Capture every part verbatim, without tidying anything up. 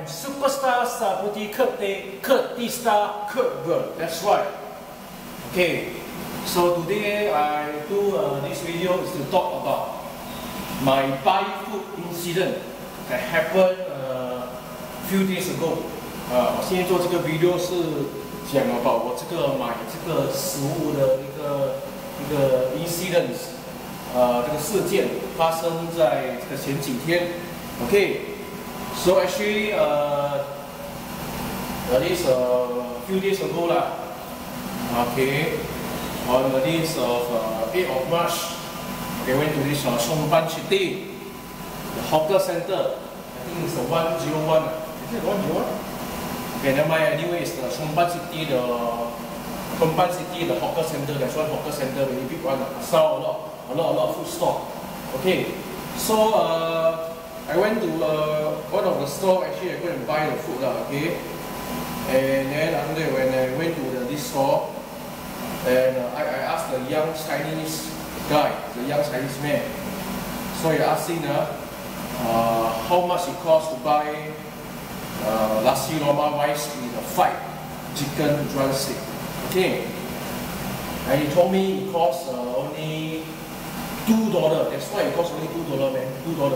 am superstar celebrity Kurt Day, Kurt D Star Kurt Bird. That's right. Okay, so today I do uh, this video is to talk about my buy food incident that happened a uh, few days ago. 呃，我现在做这个 video 是讲 about 我这个买这个食物的一个一个 incident， 呃，这个事件发生在这个前几天。Okay, so actually, uh, at least a few days ago lah. Okay, on the days of uh, eighth of March, they went to this uh, Songpan City, the hawker center. I think it's the one oh one. Is it one oh one? Okay, never mind. Anyway, it's the Songpan City, the Songpan City, the hawker center. That's one hawker center, very big one. I saw a lot, a lot, a lot of food store. Okay, so uh, I went to uh, one of the store. Actually, I go and buy the food lah. Okay, and then after that, when I went to the, this store. And uh, I, I asked the young Chinese guy, the young Chinese man. So I asked him uh, uh, how much it costs to buy uh, nasi lemak rice with a fried chicken drumstick. Okay, and he told me it costs uh, only two dollars. That's why it costs only two dollars, man. Two dollars.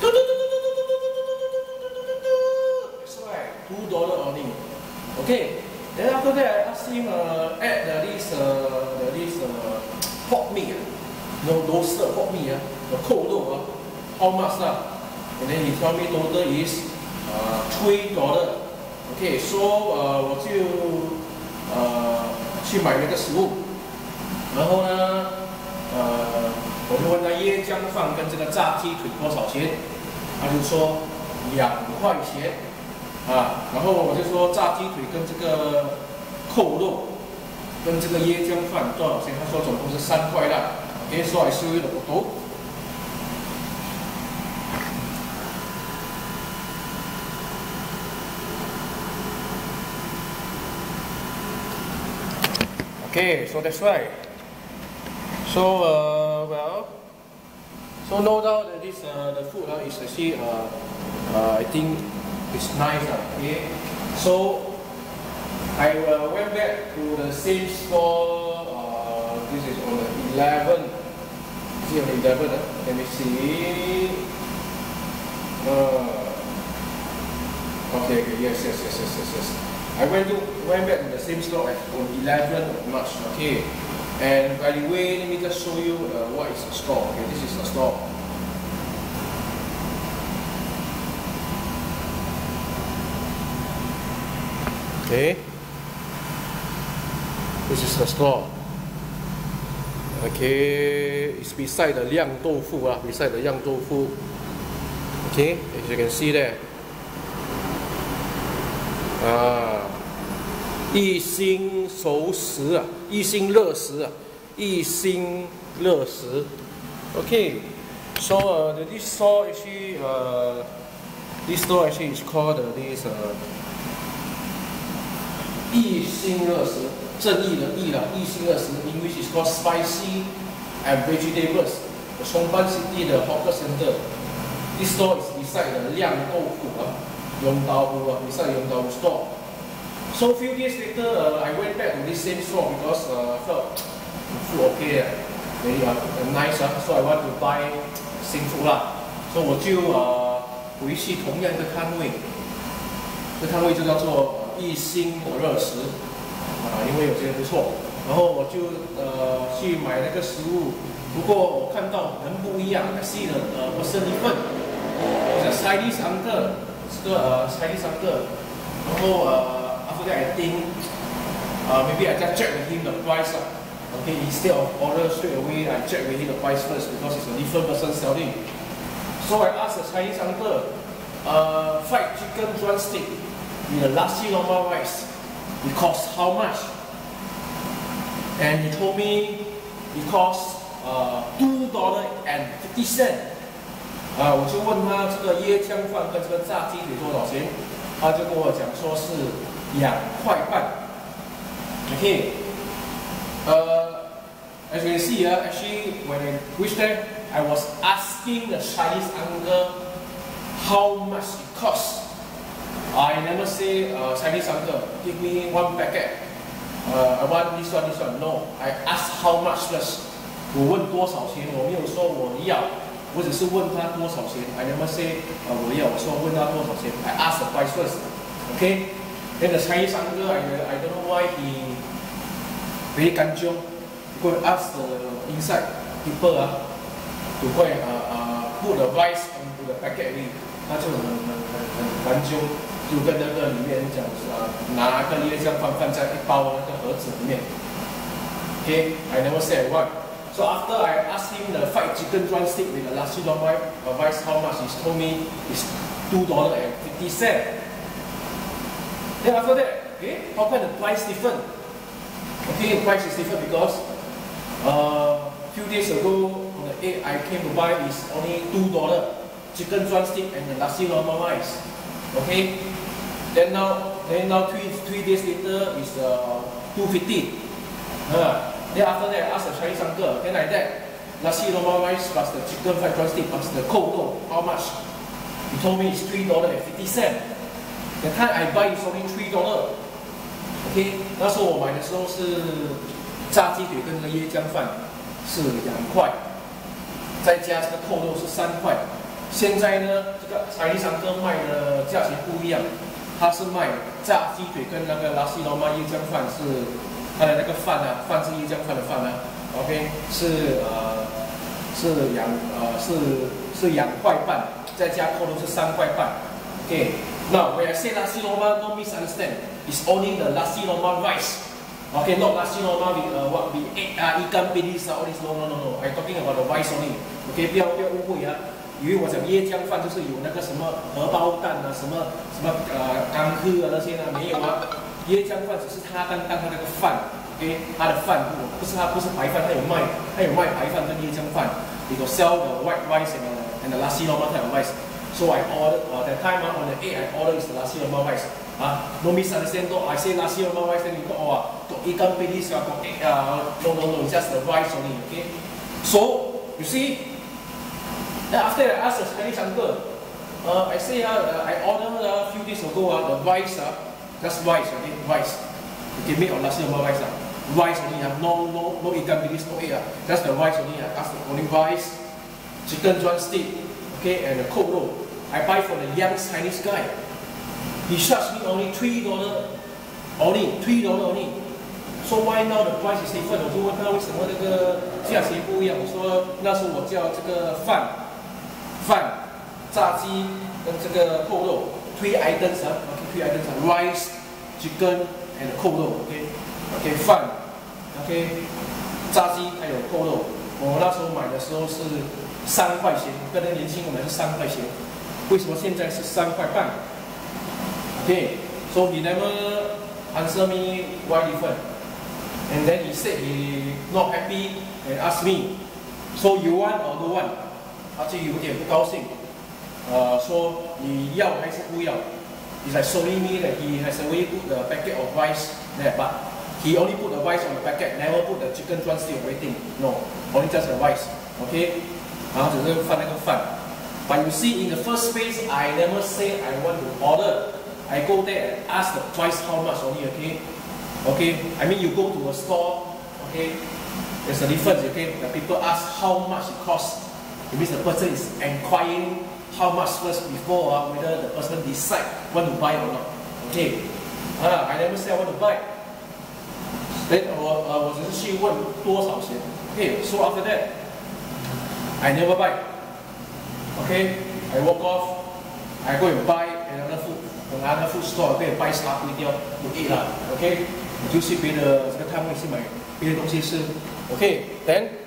That's right, two dollars only. Okay. Then after that, I asked him uh, add uh, this uh, the, this uh, pork meat, uh, no roasted pork meat, uh, the cold uh, how much lah? And then he told me total is uh, three dollars. Okay, so uh, 我就呃去买那个食物，然后呢，呃，我就问他椰浆饭跟这个炸鸡腿多少钱，他就说两块钱。 啊，然后我就说炸鸡腿跟这个扣肉跟这个椰浆饭多少钱？他说总共是三块啦。Okay, so I show you the photo. Okay, so that's right. So uh, well, so no doubt that this uh, the food uh, is actually uh, uh, I think. It's nice, okay. So I uh, went back to the same store. Uh, this is on the eleven. Is it on the eleven? Uh? Let me see. Uh, okay, okay, yes, yes, yes, yes, yes, yes. I went to went back to the same store on eleventh of March. Okay. And by the way, let me just show you uh, what is the store. Okay, this is the store. Okay, this is the store. Okay, it's beside the Liang Doufu, uh, beside the Liang Doufu. Okay, as you can see there. Ah, 一心熟食啊，一心乐食啊，一心乐食。Okay, so uh, the, this store actually, uh, this store actually is called uh, this. Uh, 一心乐食，正义的义啦，一心乐食 ，English is called spicy and vegetables. The Songpan City, the hawker center. This store is beside the Liang Doufu, uh, Yong Dao Fu, uh, beside Yong Dao Fu store. So a few days later, uh, I went back to this same store because uh, I felt the food okay, uh, very uh, nice, uh, so I want to buy same food lah. So 我就呃回去同样的摊位，这摊位就叫做。 一心的热食啊，因为有些不错，然后我就呃去买那个食物，不过我看到很不一样 ，I see the 呃 person different， 是 Chinese uncle， 这个呃 Chinese uncle， 然后呃 after that I think， 呃 maybe I just check with him the price 啊 ，okay instead of order straight away I check with him the price first because it's a different person selling. So I asked the Chinese uncle, uh, fried chicken drumstick. With the nasi lemak rice, it costs how much? And he told me it costs uh, two dollars and fifty cents. 啊，我就问他这个椰浆饭跟这个炸鸡腿多少钱，他就跟我讲说是两块半。Okay, uh, as you can see, uh, actually when I reached there, I was asking the Chinese uncle how much it costs. I never say uh, Chinese uncle give me one packet. Uh, I want this one, this one. No, I ask how much first. 我问多少钱，我没有说我要，我只是问他多少钱。I never say 呃我要，我说问他多少钱。I ask the price first. Okay. Then the Chinese uncle, I I don't know why he very kanchiong. Go and ask the inside people ah to go and uh, uh, put the rice into the packet 里，他就很很很很kanchiong。就跟那个里面讲啊，拿个椰浆饭放在一包那个盒子里面。Okay, I never say I want. So after I asked him the fried chicken drumstick with the nasi lemak rice how much, he told me it's two dollars and fifty cents. Then after that, okay, how come the price different? Okay, the price is different because uh, few days ago on the egg I came to buy is only two dollars chicken drumstick and the nasi lemak rice. Okay. Then now, then now three three days later is uh, two fifty. Uh, then after that, I asked the Chinese uncle. Then like that, nasi lemak rice plus the chicken fried drumstick plus the cold dough, how much? He told me it's three dollars and fifty cents. The time I buy is only three dollars. Okay， 那时候我买的时候是炸鸡腿跟那个椰浆饭是两块，再加这个扣肉是三块。现在呢，这个Chinese uncle卖的价钱不一样。他是卖炸鸡腿跟那个拉西罗马椰浆饭是他的那个饭啊，饭是椰浆饭的饭啊 ，OK 是呃是两呃是是两块半，再加扣肉是三块半 ，OK。Now when I say nasi lemak, don't misunderstand. It's only the nasi lemak rice. Okay, not nasi lemak with uh, what with egg 啊、ikan bilis 啊 all this. No no no no. I'm talking about the rice only. OK， 不要不要误会啊。因为我讲椰浆饭就是有那个什么荷包蛋啊，什么什么呃干科啊那些呢，没有啊。椰浆饭只是它单单它那个饭 ，OK， 它的饭不不是它不是白饭，它有卖它有卖白饭跟椰浆饭。They go sell the white rice and the and the nasi lemak type of rice. So I order uh, that time uh, on the egg I order is the nasi lemak rice. Ah, no misunderstand. No, I say nasi lemak rice then you go oh, got ikan bilis, got egg. Uh, no no no, just the rice only. Okay. So you see. Then after I asked the Chinese uncle, uh, I say uh, I ordered a uh, few days ago uh, the rice, uh, just rice, okay, rice. Okay, made of nasi lemak rice, uh. Rice only, uh, no no no ikan bilis, no egg, uh. Just the rice only. I asked only rice, chicken drumstick, okay, and the cold roll. I buy for the young Chinese guy. He charged me only three dollars, only three dollars only. So why now the price is different? 我就问他为什么这个价钱不一样？我说那时候我叫这个饭。饭、炸鸡跟这个扣肉 ，three items 啊 ，OK，three items 啊 ，rice, chicken and 扣肉 ，OK，OK 饭 ，OK 炸鸡还有扣肉。我那时候买的时候是三块钱，跟那年轻人买是三块钱，为什么现在是三块半 ？OK，so he never answer me why different, and then he said he not happy and asked me, so you want or don't want？他就有点不高兴，呃，说你要还是不要 ？It's like showing me that he has already put the packet of rice there, but he only put the rice on the packet, never put the chicken drumstick or anything. No, only just the rice. OK， 然后只是放那个饭。But you see, in the first place, I never say I want to order. I go there and ask the price how much only. OK, OK. I mean, you go to a store. OK, there's a difference. OK, the people ask how much it costs. It means the person is inquiring how much first before uh, whether the person decide want to buy or not. Okay, ah, I never say I want to buy. Then 我呃我只是去问多少钱。Okay, so after that, I never buy. Okay, I walk off. I go and buy another food, another food store. Go and buy 沙龟雕 to eat 啦。Okay， 我就去别的这个摊位去买别的东西吃。Okay, then.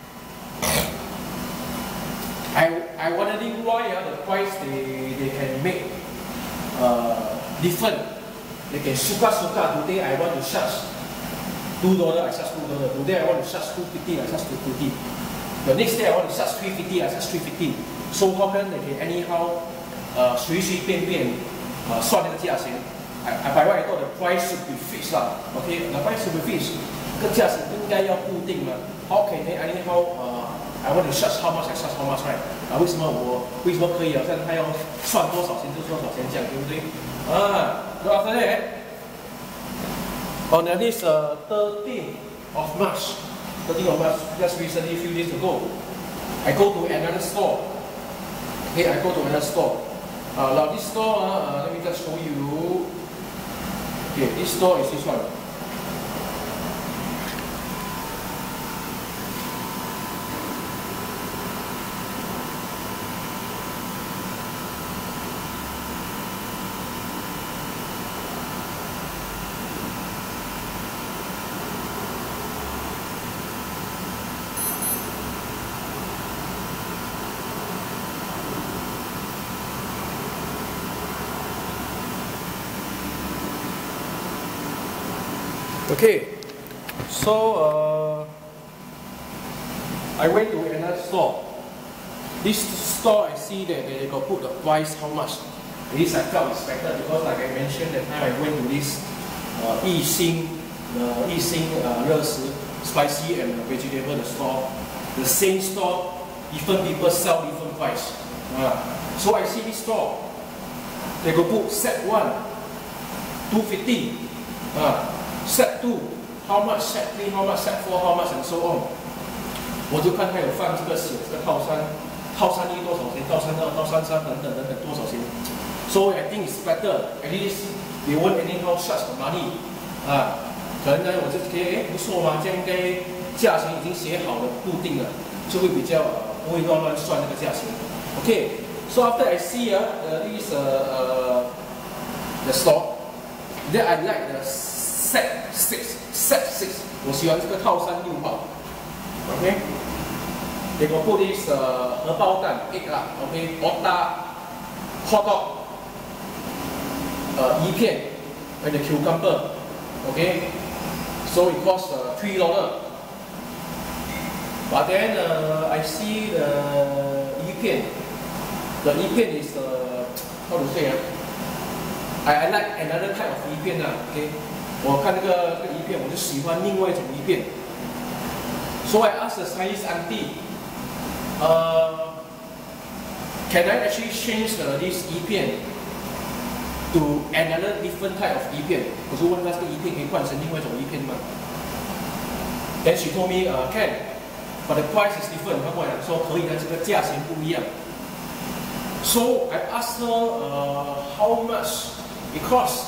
I I wondering why uh, the price they they can make uh, different. They can suka suka. Today I want to charge two dollars, I charge two dollars. Today I want to charge two fifty, I charge two fifty. The next day I want to charge three fifty, I charge three fifty. So how can they can anyhow 呃随随便便呃算那个价钱？ I I by right I thought the price should be fixed 啦。OK， the price should be fixed. 这个价钱应该要固定嘛？ How can they anyhow 呃 I want to charge how much I charge how much right？ 啊，为什么我为什么可以好像他要算多少钱就多少钱这样，对不对？啊 ，so after that, on this uh, thirteenth of March, thirteenth of March, just recently, few days ago, I go to another store. Okay, I go to another store. Uh, now this store, uh, let me just show you. Okay, this store is this one. Okay, so uh, I went to another store. This store I see that they got put the price how much. This I felt is better because like I mentioned that time I went to this uh, Yixing, uh, Yixing uh, 热食 spicy and vegetable the store. The same store, different people sell different price. Uh, so I see this store. They got put set one, two fifty. Uh, Set two, how much? Set three, how much? Set four, how much? And so on. 我就看他有放这个写这个套餐，套餐一多少钱？套餐二、套餐三等等等等多少钱 ？So I think it's better. At least they won't anyhow charge the money. 啊，可能呢我就觉得哎不错嘛，这样应该价钱已经写好了，固定了，就会比较不会乱乱算那个价钱。Okay, so after I see uh, uh, this uh, uh, the store, then I like the set six, set six. 我喜欢这个套餐六号 ，OK。They got put this 呃荷包蛋 egg 啦 ，OK。otah hot dog 呃鱼片 and the cucumber，OK。So it costs uh, three dollar. But then uh, I see the 鱼片 the 鱼片 is uh, how to say 啊 ？I I like another type of 鱼片啊 ，OK。我看那个这个鱼片，我就喜欢另外一种鱼片。So I asked the Chinese auntie, uh, can I actually change the, this 鱼片 to another different type of 鱼片？我就问他这个鱼片可以换成另外一种鱼片吗 ？Then she told me, uh, can, but the price is different. 她跟我讲说可以的，这个价钱不一样。So I asked her, uh, how much it costs.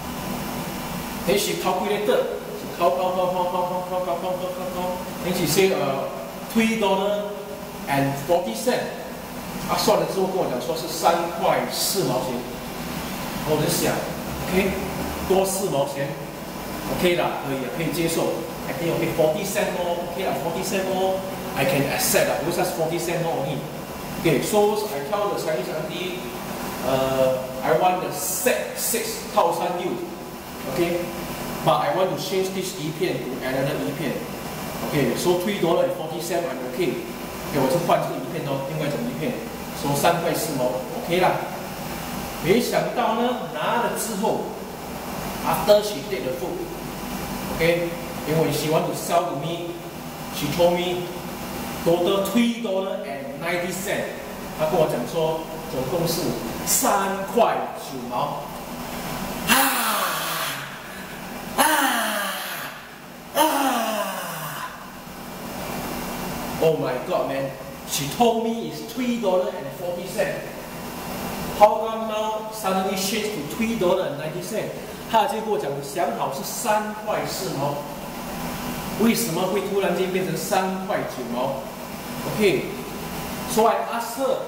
Then she calculated, count, count, count, count, count, count, count, count, count, count, count. Then she said, uh, three dollar and forty cent. 啊，算了之后跟我讲说是三块四毛钱。我就想 ，OK， 多四毛钱 ，OK 啦，可以可以接受。I think OK forty cent more, OK 啦 forty cent more, I can accept 啦，because that's forty cent more only. Okay, so I tell the Chinese auntie, uh, I want the set six 套餐六。Okay, but I want to change this 鱼片 to another 鱼片。Okay, so three dollar and forty cent I'm okay. Okay, 我就换这个鱼片哦，另外一种鱼片，说三块四毛 ，OK 啦。没想到呢，拿了之后 ，after she take the food, okay, 因为she want to sell to me, she told me total three dollar and ninety cent. 她跟我讲说，总共是三块九毛。Oh my God, man! She told me it's three dollar and forty cent. How come now suddenly changed to three dollar and ninety cent? 她就跟我讲，想好是三块四毛，为什么会突然间变成三块九毛 ？Okay, so I asked her.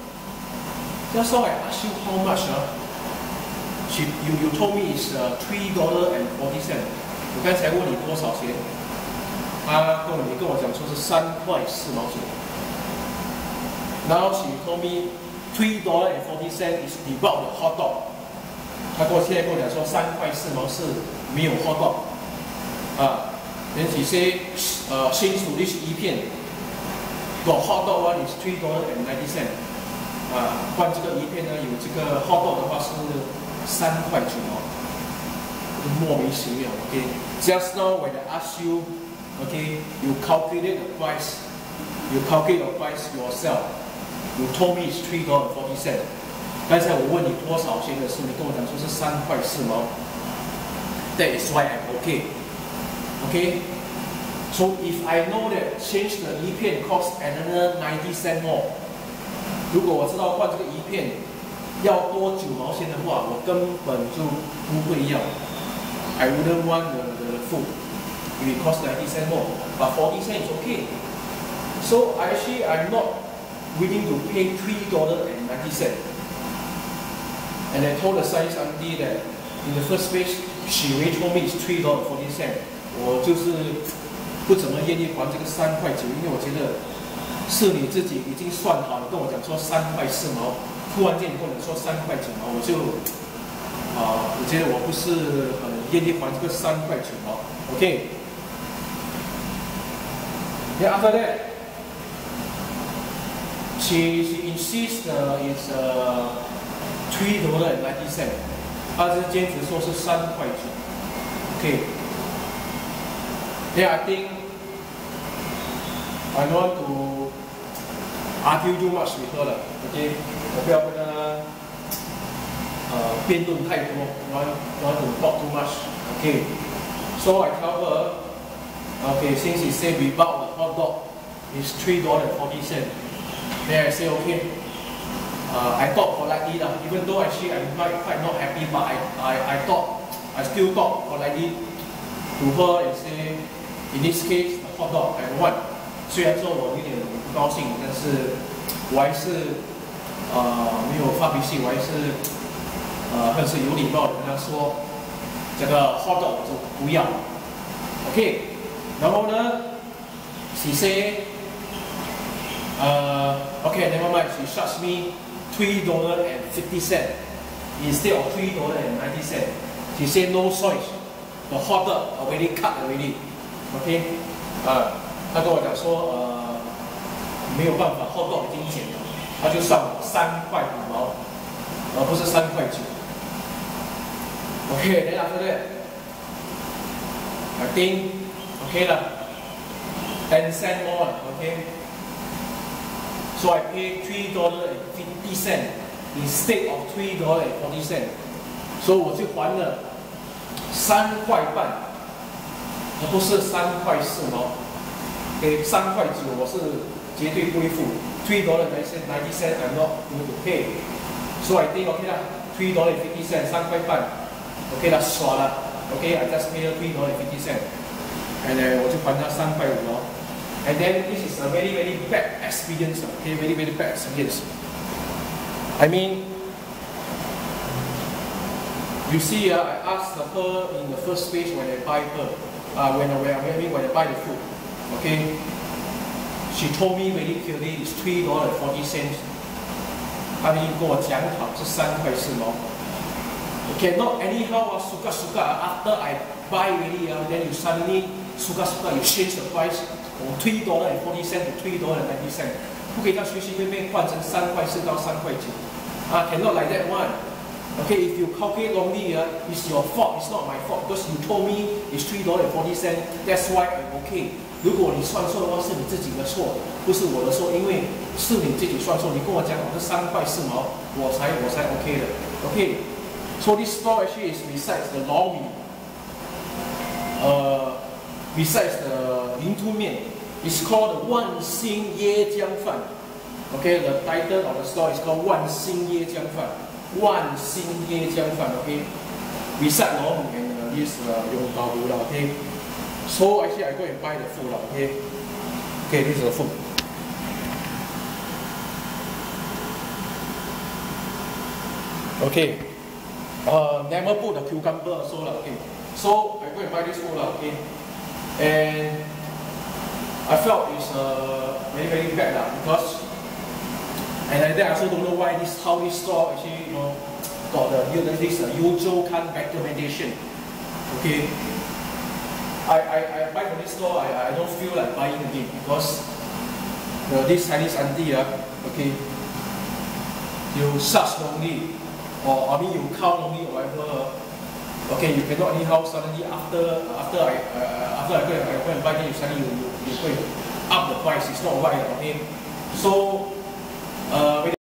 Just so I asked you how much, huh? She, you, you told me it's uh, three dollar and forty cent. 我刚才问你多少钱？他跟我你跟我讲说是三块四毛钱。Now she told me three dollar and forty cent is without the hot dog. 他跟我现在跟我讲说三块四毛是没有 hot dog。啊 ，Then she say, 呃 change to this 鱼片 ，got hot dog one is three dollar and ninety cent. 啊，换这个鱼片呢有这个 hot dog 的话是三块九毛，莫名其妙。OK, just now when I ask you. Okay, you calculate the price. you calculate your price yourself. You told me it's three dollars and forty cents. 刚才我问你多少钱的时候，你跟我讲说是三块四毛。That is why I'm okay. Okay? So if I know that change the 一片 cost another ninety cent more， 如果我知道换这个一片要多九毛钱的话，我根本就不会要。I wouldn't want the, the food if it costs ninety cent more, but forty cents is okay. So actually I'm not willing to pay three dollars and ninety cents. And I told the science auntie that in the first place, she already told me it's three dollars and forty cents. 我就是不怎么愿意还这个三块九，因为我觉得是你自己已经算好了，跟我讲说三块四毛，突然间你跟我讲说三块九毛，我就啊、呃，我觉得我不是很愿意还这个三块九毛。OK。Then after that, she she insists uh, it's uh, three dollars and ninety cents. 她是坚持说是三块九。OK。Then I think I don't want to argue too much with her 了。OK， 我不要跟她呃辩论太多。don't want to talk too much。OK， so I tell her, okay, since he said without the hot dog is three dollars and forty cents. Then I say okay. Uh, I thought politely lah, even though actually I'm quite, quite not happy, but I, I, I thought, I still thought politely to her and say, in this case, the hot dog I want. 虽然说我有点不高兴，但是我还是呃没有发脾气，我还是呃很是有礼貌的跟他说，这个 hot dog 我就不要。OK， 然后呢 ，she say， 呃 ，OK， never mind， she charged me three dollars and fifty cents instead of three dollars and ninety cents. She said no choice, the hot dog already cut already. OK， 啊，他跟我讲说，呃，没有办法 ，hot dog 已经减了，他就算我三块五毛，而不是三块九。OK， then after that, I think OK 了 ，ten cent more 了 ，OK。So I pay three dollars and fifty cents instead of three dollars and forty cents. So 我就还了三块半。而不是三块四毛，给三块九我是绝对不会付。Three dollars ninety cents I'm not going to pay. So I think OK 啦 ，three dollars fifty cents 三块半 ，OK 啦，耍了 ，OK I just pay three dollars fifty cents， and 呢我就还他三块五咯。And then this is a very very bad experience, OK very very bad experience. I mean, you see, uh, I asked her in the first place when I buy her. Uh, when, I, when, I, when I buy the food, okay, she told me very clearly it's three dollars and forty cents. 她已经跟我讲好是三块四毛。Okay, not anyhow, uh, suka suka. After I buy already, uh, then you suddenly suka suka, you change the price from three dollars and forty cents to three dollars and ninety cents. 不可以这样随随便便换成三块四到三块九。啊 ，cannot like that one. Okay, if you calculate wrongly, uh, it's your fault, it's not my fault, because you told me it's three dollars and forty cents, that's why I'm okay. 如果你算错的话，是你自己的错，不是我的错，因为是你自己算错。你跟我讲我是三块四毛，我才我才 OK 的。OK, so this store actually is besides the lor mee, uh, besides the 云吞面, it's called the 万兴椰浆饭. Okay, the title of the store is called 万兴椰浆饭。万兴椰浆饭 ，OK。Beside lor mee and uh, this uh, 永高湖啦 ，OK。So actually I go and buy the food 啦 ，OK。Okay, this is the food. Okay. Uh, never put the cucumber also 啦 ，OK。So I go and buy this food 啦 ，OK。And I felt it's uh, very very bad 啦 because. And then I also don't know why this how this store actually you know got the this uh, Yuzhou Kan recommendation. Okay, I, I I buy from this store. I I don't feel like buying again because the this Chinese auntie uh, okay, you search wrongly or I mean you count wrongly or whatever. Okay, you cannot anyhow suddenly after after I uh, after I go and I go and buy then you suddenly you you, you go and up the price. It's not right about him. So uh,